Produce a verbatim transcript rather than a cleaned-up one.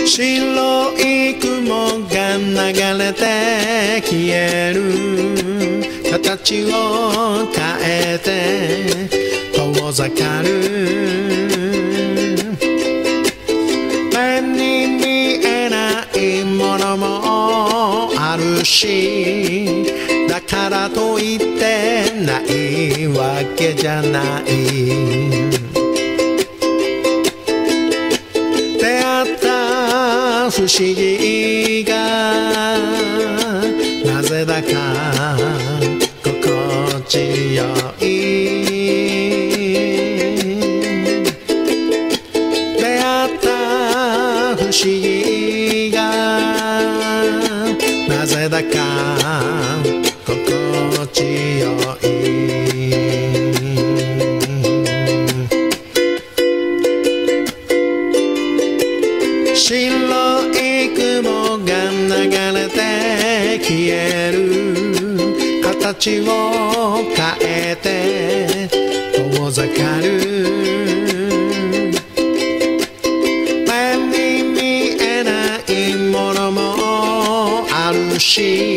白い雲が流れて消える形を変えて遠ざかる目に見えないものもあるしだからといってないわけじゃない出会った不思議がなぜだか心地よい出会った不思議がなぜだか心地よい白い雲が流れて消える形を変えて遠ざかる目に見えないものもあるし